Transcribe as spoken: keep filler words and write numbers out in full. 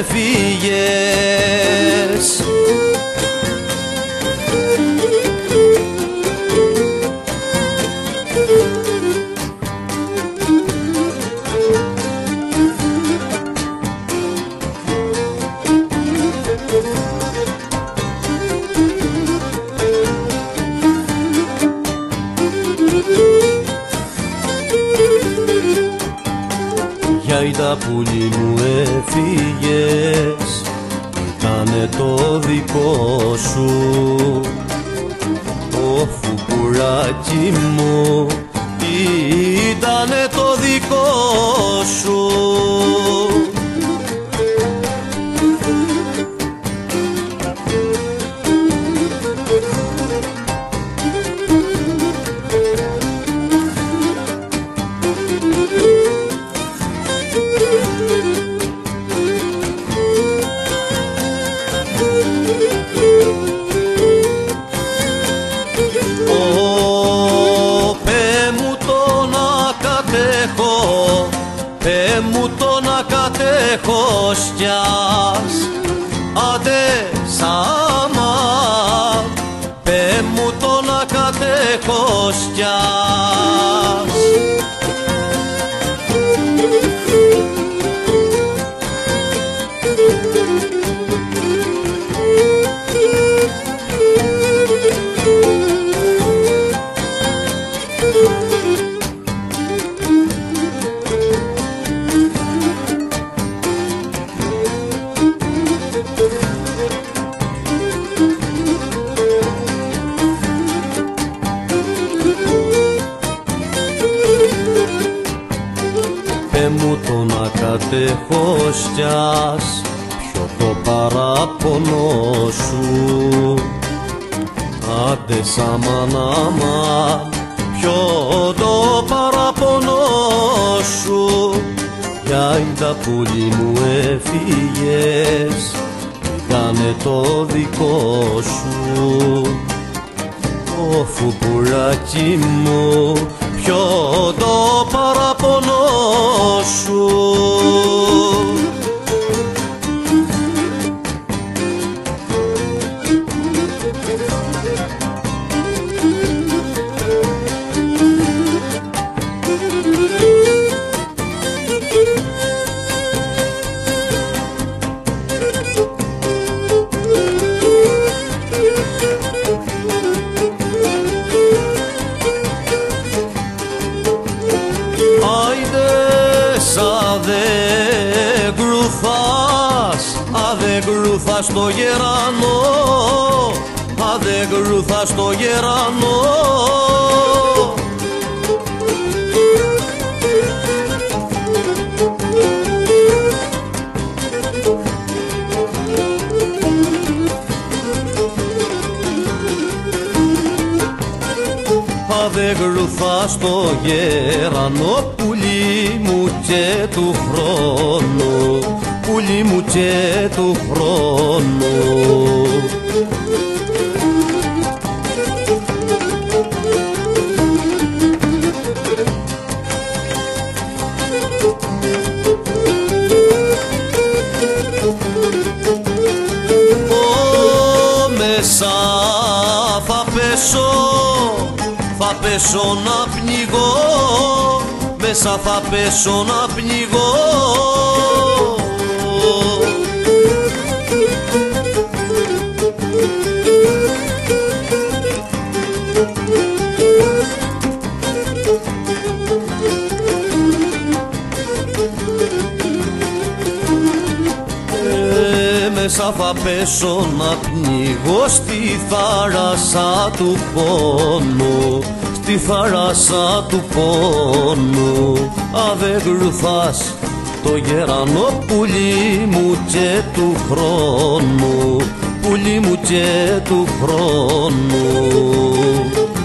έφυγες. Γιάιντα πουλί μου έφυγες, ήτανε το δικό σου. Ω φουκουράκι μου, ήτανε το δικό σου. Πέ μου το να κατέχω στιάς, άντε σάμα. Πέ μου το να κατέχω στιάς. Πέ μου το να κατέχω στιάς, ποιο το παράπονο σου. Άντε σαμανάμα, ποιο το παράπονο σου. Γιάιντα πουλί μου έφυγες, ήτανε το δικό σου. Ω φουκουράκι μου, ποιο το παράπονο σου. Αδε γκρουθάς, αδε γκρουθάς στο γερανό, αδε γκρουθάς στο γερανό. Αδε γκρουθάς στο γερανό, πουλί μου και του χρόνου, πουλί μου και του χρόνου. Ω, μέσα θα πέσω, θα πέσω να πνιγώ, μέσα θα πέσω να πνιγώ. Ε, μέσα θα πέσω να πνιγώ στη θάλασσα του πόνου, στη θάλασσα του πόνου. Αδε γκρουθάς το γερανό, πουλί μου και του χρόνου, πουλί μου και του χρόνου.